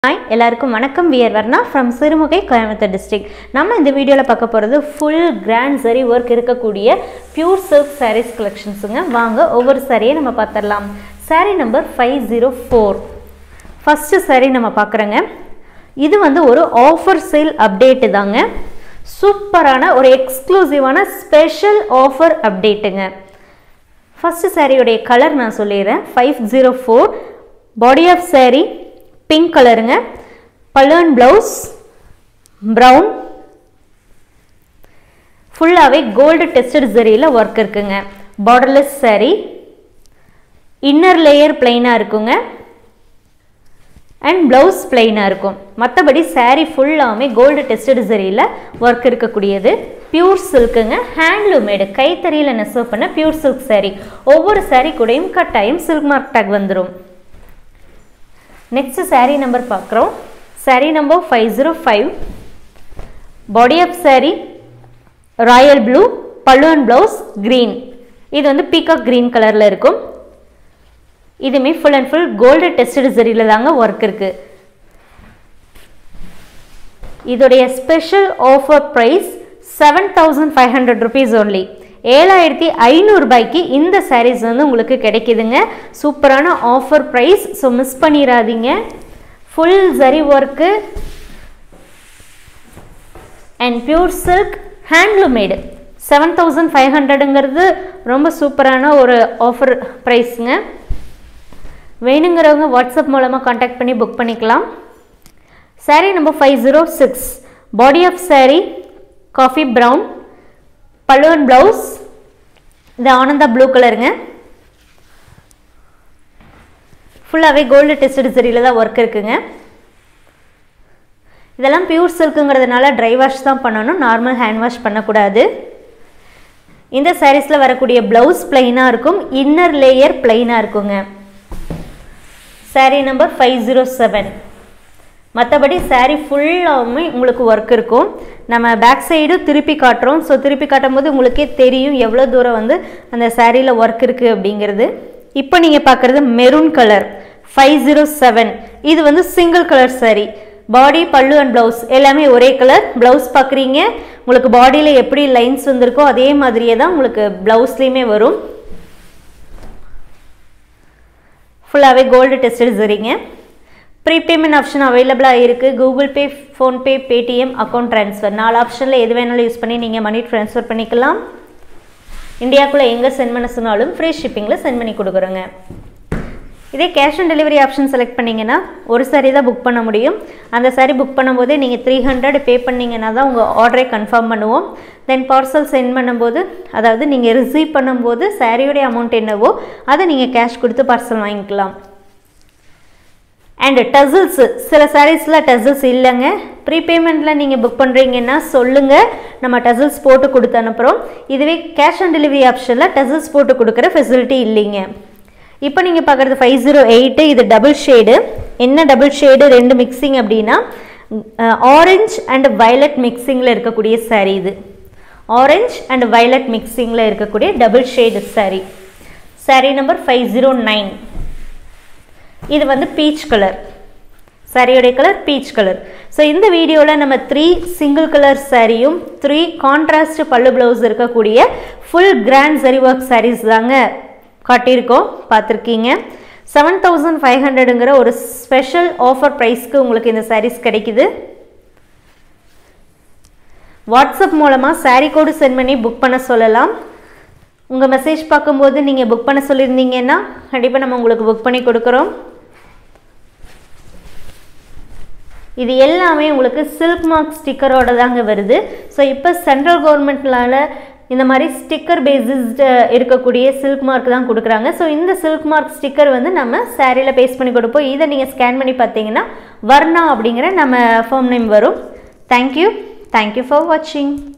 Hi, எல்லாருக்கும் வணக்கம். We are Varnaa from Sirumugai, Coimbatore district. நம்ம இந்த வீடியோல பார்க்க போறது full grand zari work இருக்கக்கூடிய pure silk sarees collectionsங்க. வாங்க ஒவ்வொரு சாரியை நம்ம பார்த்தறலாம். Saree number 504. First saree நம்ம பார்க்கறங்க. இது வந்து ஒரு offer sale update தாங்க. சூப்பரான ஒரு எக்ஸ்க்ளூசிவான ஸ்பெஷல் ஆஃபர் அப்டேட்டுங்க. First saree உடைய கலர் நான் சொல்லிறேன். 504 body of saree pink கலருங்க. பல்லு அண்ட் ப்ளவுஸ் brown, ஃபுல்லாவே கோல்டு டெஸ்டட் ஜரியில ஒர்க் இருக்குங்க. பார்டர்லெஸ் saree, இன்னர் லேயர் பிளைனா இருக்குங்க அண்ட் ப்ளவுஸ் பிளைனா இருக்கும். மற்றபடி saree ஃபுல்லாமே கோல்டு டெஸ்டட் ஜரியில ஒர்க் இருக்கக்கூடியது. பியூர் சில்க்குங்க, ஹேண்ட்லூம் மேடு, கைத்தறியில நெசவு பண்ண பியூர் சில்க் saree. ஒவ்வொரு saree கூடயும் கட்டாயம் சில்க் மார்க் டேக் வந்துடும். Next saree number பார்க்கிறோம். Saree number 505. Body of saree royal blue, pallu and blouse green. இது வந்து peacock green கலர்ல இருக்கும். இதுமே full and full gold tested ஜரியில தாங்க ஒர்க் இருக்கு. இதோடைய special offer price 7500 rupees only. 7500 ரூபாய்க்கு இந்த sarees வந்து உங்களுக்கு கிடைக்குதுங்க. சூப்பரான ஆஃபர் பிரைஸ், ஸோ மிஸ் பண்ணிடாதீங்க. Full zari work and pure silk handloom made. 7500ங்கிறது ரொம்ப சூப்பரான ஒரு ஆஃபர் ப்ரைஸுங்க. வேணுங்கிறவங்க வாட்ஸ்அப் மூலமாக காண்டாக்ட் பண்ணி புக் பண்ணிக்கலாம். saree number 506. Body of saree coffee brown, pallu and blouse இது ஆனந்தா ப்ளூ கலருங்க. ஃபுல்லாகவே கோல்டு டெஸ்டட் ஜரியில தான் ஒர்க் இருக்குங்க. இதெல்லாம் பியூர் சில்க்குங்கிறதுனால ட்ரை வாஷ் தான் பண்ணணும், நார்மல் ஹேண்ட் வாஷ் பண்ணக்கூடாது. இந்த சாரீஸில் வரக்கூடிய ப்ளவுஸ் பிளைனாக இருக்கும், இன்னர் லேயர் பிளைனாக இருக்குங்க. saree number 507. மற்றபடி saree ஃபுல்லாகவுமே உங்களுக்கு ஒர்க் இருக்கும். நம்ம பேக் சைடு திருப்பி காட்டுறோம். ஸோ திருப்பி காட்டும் போது உங்களுக்கே தெரியும் எவ்வளோ தூரம் வந்து அந்த சாரியில் ஒர்க் இருக்குது அப்படிங்கிறது. இப்போ நீங்கள் பார்க்குறது மெரூன் கலர் 507. இது வந்து சிங்கிள் கலர் saree. பாடி, பல்லு அண்ட் ப்ளவுஸ் எல்லாமே ஒரே கலர். ப்ளவுஸ் பார்க்குறீங்க, உங்களுக்கு பாடியில் எப்படி லைன்ஸ் வந்திருக்கோ அதே மாதிரியே தான் உங்களுக்கு ப்ளவுஸ்லேயுமே வரும். ஃபுல்லாகவே கோல்டு டெஸ்டட் சரிங்க. ப்ரீபேமெண்ட் ஆப்ஷன் அவைலபிளாக இருக்குது. Google Pay, PhonePe, Paytm, account transfer 4 ஆப்ஷனில் எது வேணாலும் யூஸ் பண்ணி நீங்கள் மணி ட்ரான்ஸ்ஃபர் பண்ணிக்கலாம். இந்தியாவுக்குள்ளே எங்கே சென்ட் பண்ண சொன்னாலும் ஃப்ரீ ஷிப்பிங்கில் சென்ட் பண்ணி கொடுக்குறோங்க. இதே cash on delivery option select பண்ணிங்கன்னா ஒரு saree தான் புக் பண்ண முடியும். அந்த saree புக் பண்ணும்போதே நீங்கள் 300 பே பண்ணிங்கன்னா தான் உங்கள் ஆர்டரை கன்ஃபார்ம் பண்ணுவோம். தென் பார்சல் சென்ட் பண்ணும்போது, அதாவது நீங்கள் ரிசீவ் பண்ணும்போது சாரியோடைய அமௌண்ட் என்னவோ அதை நீங்கள் கேஷ் கொடுத்து பார்சல் வாங்கிக்கலாம். அண்ட் டசல்ஸு, சில சாரீஸில் டசல்ஸ் இல்லைங்க. ப்ரீபேமெண்ட்டில் நீங்கள் புக் பண்ணுறீங்கன்னா சொல்லுங்கள், நம்ம டசல்ஸ் போட்டு கொடுத்து அனுப்புகிறோம். இதுவே கேஷ் ஆன் டெலிவரி ஆப்ஷனில் டசல்ஸ் போட்டு கொடுக்குற ஃபெசிலிட்டி இல்லைங்க. இப்போ நீங்கள் பார்க்குறது 508. இது டபுள் ஷேடு. என்ன டபுள் ஷேடு? 2 மிக்சிங் அப்படின்னா ஆரஞ்ச் அண்ட் வயலட் மிக்சிங்கில் இருக்கக்கூடிய சாரீ. இது ஆரஞ்ச் அண்ட் வயலட் மிக்சிங்கில் இருக்கக்கூடிய double shade saree. saree number 509. இது வந்து பீச் கலர். சாரியோடைய கலர் பீச் கலர். ஸோ இந்த வீடியோவில் நம்ம 3 சிங்கிள் கலர் சாரியும் 3 கான்ட்ராஸ்ட் பல்லு ப்ளவுஸ் இருக்கக்கூடிய full grand zari work sarees தாங்க காட்டியிருக்கோம், பார்த்துருக்கீங்க. 7500ங்கிற ஒரு ஸ்பெஷல் ஆஃபர் ப்ரைஸ்க்கு உங்களுக்கு இந்த சாரீஸ் கிடைக்குது. வாட்ஸ்அப் மூலமாக சாரீ கோடு சென்ட் பண்ணி புக் பண்ண சொல்லலாம். உங்கள் மெசேஜ் பார்க்கும்போது நீங்கள் புக் பண்ண சொல்லியிருந்தீங்கன்னா கண்டிப்பாக நம்ம உங்களுக்கு புக் பண்ணி கொடுக்குறோம். இது எல்லாமே உங்களுக்கு சில்க் மார்க் ஸ்டிக்கரோட தாங்க வருது. ஸோ இப்போ சென்ட்ரல் கவர்மெண்ட்னால இந்த மாதிரி ஸ்டிக்கர் பேசிஸ்டு இருக்கக்கூடிய சில்க் மார்க் தான் கொடுக்குறாங்க. ஸோ இந்த சில்க் மார்க் ஸ்டிக்கர் வந்து நம்ம சாரியில் பேஸ்ட் பண்ணி கொடுப்போம். இதை நீங்கள் ஸ்கேன் பண்ணி பார்த்தீங்கன்னா வர்ணா அப்படிங்கிற நம்ம ஃபர்ம் நேம் வரும். தேங்க்யூ ஃபார் வாட்சிங்.